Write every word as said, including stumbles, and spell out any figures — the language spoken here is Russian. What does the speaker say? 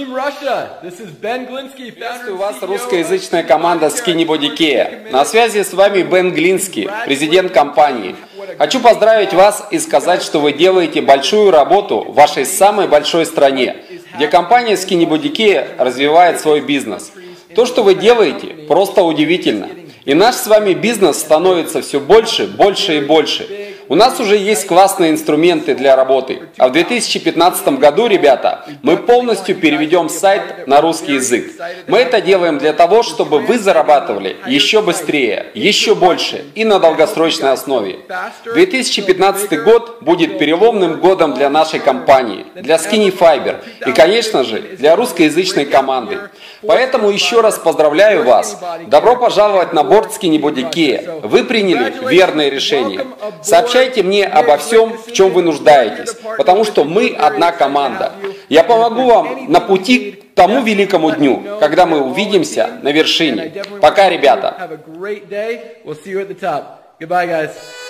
Приветствую вас, русскоязычная команда Skinny Body Care. На связи с вами Бен Глинский, президент компании. Хочу поздравить вас и сказать, что вы делаете большую работу в вашей самой большой стране, где компания Skinny Body Care развивает свой бизнес. То, что вы делаете, просто удивительно. И наш с вами бизнес становится все больше, больше и больше. У нас уже есть классные инструменты для работы. А в две тысячи пятнадцатом году, ребята, мы полностью переведем сайт на русский язык. Мы это делаем для того, чтобы вы зарабатывали еще быстрее, еще больше и на долгосрочной основе. две тысячи пятнадцатый год будет переломным годом для нашей компании, для Skinny Fiber и, конечно же, для русскоязычной команды. Поэтому еще раз поздравляю вас. Добро пожаловать на борт Skinny Body Care. Вы приняли верное решение. Сообщайте мне обо всем, в чем вы нуждаетесь, потому что мы одна команда. Я помогу вам на пути к тому великому дню, когда мы увидимся на вершине. Пока, ребята!